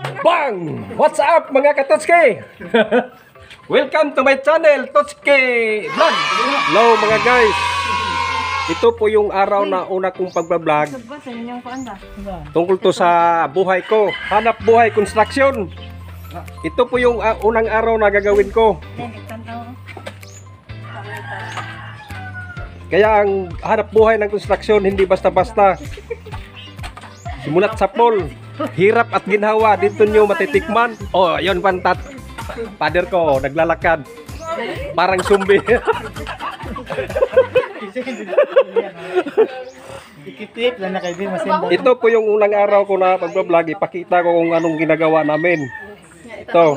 Bang! What's up mga katotske? Welcome to my channel, Totske Vlog. Hello mga guys. Ito po yung araw na una kong pagbablog. Tungkol to sa buhay ko. Hanap buhay construction. Ito po yung unang araw na gagawin ko. Kaya ang hanap buhay ng construction hindi basta-basta. Simulat sa pool. Hirap at ginhawa, dito nyo matitikman. Oh, yun pantat. Pader ko, naglalakad. Parang zombie. Ito po yung unang araw ko na pagbablog. Ipakita ko kung anong ginagawa namin. Ito.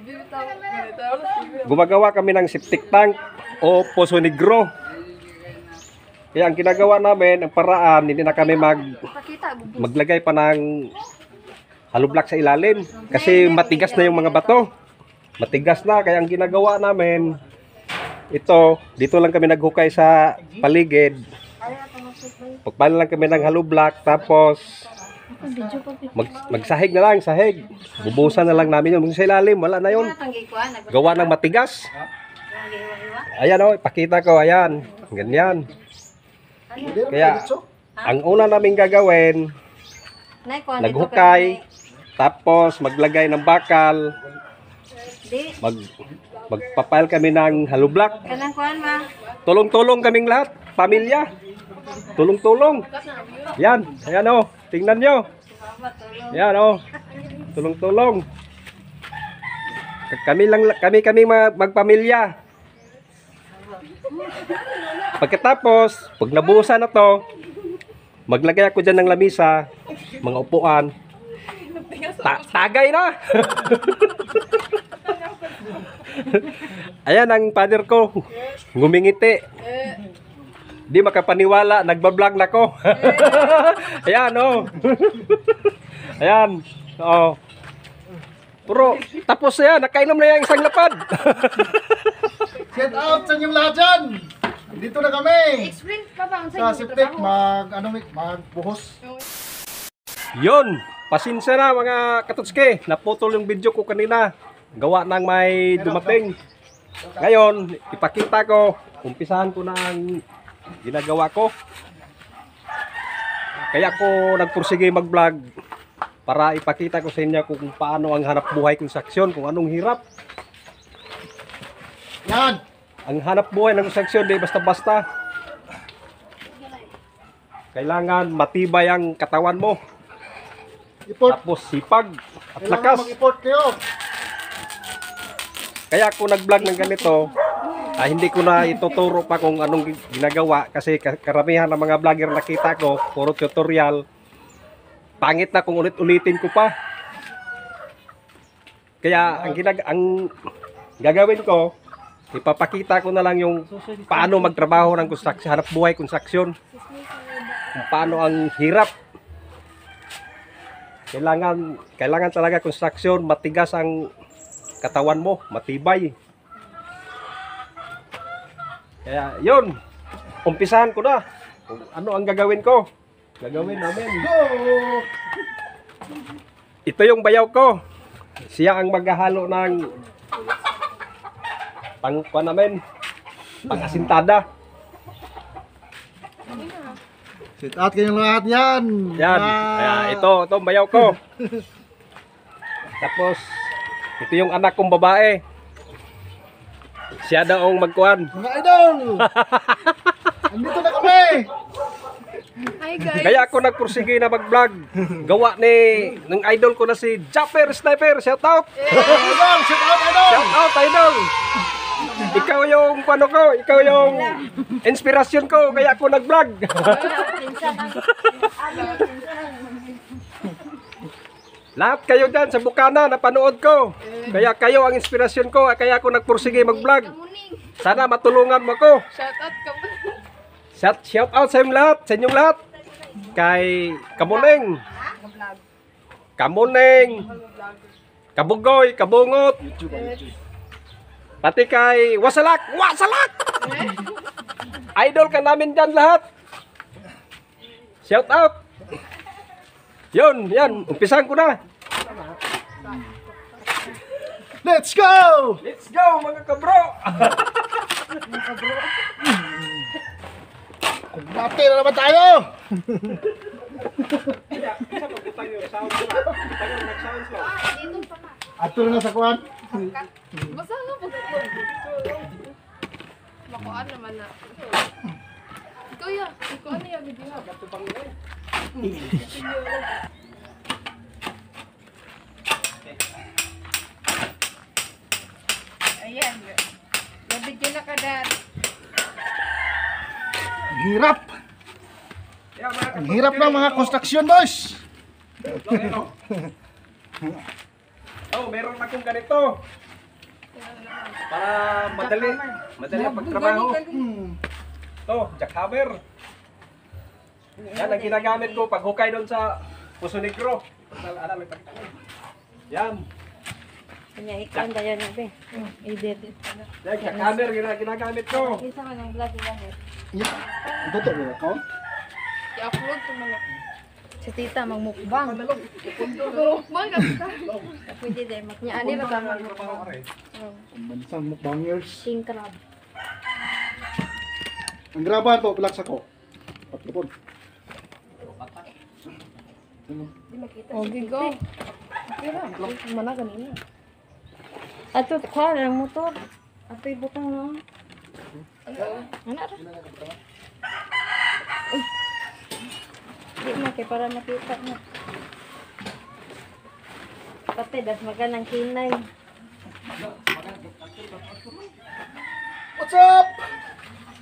Gumagawa kami ng septic tank o Poso Negro. Kaya ang ginagawa namin, ang paraan, hindi na kami maglagay pa ng hollow block sa ilalim. Kasi matigas na yung mga bato. Matigas na, kaya ang ginagawa namin, ito, dito lang kami naghukay sa paligid. Pagpala lang kami ng hollow block, tapos magsahig na lang, sahig. Bubusan na lang namin yun. Sa ilalim, wala na yun. Gawa ng matigas. Ayan o, ipakita ko, ayan. Ganyan. Kaya, ang una namin gagawin, naghukay, tapos maglagay ng bakal, magpapile kami ng hollow block. Tulong-tulong kaming lahat, pamilya. Tulong-tulong. Yan, ayan o, tingnan nyo. Yan o, tulong-tulong. Kami magpamilya. Pagkatapos, pag nabuhusan na to, maglagay ako dyan ng lamisa, mga upuan. Tagay na! Ayan ang father ko, ngumingiti. Di makapaniwala, nagbablog na ko. Ayan o. Ayan. O. Pero, tapos yan, nakainom na yung isang lapad. Shout out sa inyong lahat dyan! Dito na kami! Explain pa ba ang Sa septic, magbuhos. Yun, pasensya na mga katotske. Naputol yung video ko kanina. Gawa ng may dumating. Ngayon, ipakita ko. Umpisahan ko na ang ginagawa ko. Kaya ko nagpursige mag-vlog para ipakita ko sa inyo kung paano ang hanap buhay construction, kung anong hirap. Yan! Ang hanap buhay ng construction, di basta-basta. Kailangan matibay ang katawan mo. Iport. Tapos sipag at Kailangan lakas. mag-iport kayo. Kaya ako nag-vlog ng ganito, hindi ko na ituturo pa kung anong ginagawa. Kasi karamihan ng mga vlogger nakita ko, puro tutorial. Pangit na kung ulit-ulitin ko pa. Kaya ang gagawin ko, ipapakita ko na lang yung paano magtrabaho ng construction, hanap buhay construction. Kung paano ang hirap. Kailangan talaga construction, matigas ang katawan mo, matibay. Kaya yun, umpisahan ko na. Ano ang gagawin ko? Gagawin namin. Go! Ito yung bayaw ko. Siya ang maghahalo ng pang-asintada. Shout out kayong lahat yan! Yan. Ayan, ito ang bayaw ko. Tapos, ito yung anak kong babae. Siya daw ang magkuhan. Mga idol! Andito na kami! Hi guys! Kaya ako nagpursige na mag-vlog. Gawa ng idol ko na si Japper Sniper. Shout out! Idol! Shout out idol! Shout out, idol! Ikaw yung pano ko, ikaw yung inspirasyon ko, kaya ako nag-vlog. Lahat kayo dyan sa Bukana, napanood ko. Kaya kayo ang inspirasyon ko, kaya ako nagpursige mag-vlog. Sana matulungan mo ko. Shout out ka ba? Shout out sa inyong lahat. Kay Kamuneng, Kabugoy, Kabungot. Pati kay Wasalak! Idol ka namin dyan lahat. Shout out. Yun, yan. Umpisahan ko na. Let's go! Let's go mga kabro! Kumbate na naman tayo! Isa pa butang yung sound slow. Butang yung nag-sound slow. Dito pa nga. Ato na sa kuwan. Basta nga pag makuan naman na. Ikaw ya. Ikaw ano yung video ha? Bato pang yun. Ayan. Nabigyan na ka dad. Ang hirap! Yeah, mga Ang hirap ng mga construction, boys! Oh, meron akong ganito. Para madali ang pagtrabaho. To, jackhammer. Yan ang ginagamit ko pag hukay doon sa Poso Negro. Yan. Kanya ikan dayon nabe. Edit. Yan, jackhammer ginagamit ko. Isa man ang vlog yan. Yeah. Ito ba ako? I-upload ko man. Si tita magmukbang. Mukbang ka kita. Pwede din Nya ani ba ka mag Pambansang mukbangers. king crab. Ang grabahan to, pilak sa ko. Patlupon. Okay, go. Okay ra. Mana ganina. Ato kwa ang motor. Ato ibutang no. Ana ra. Di na kay para makita na. Pati das maganang kinay. What's up?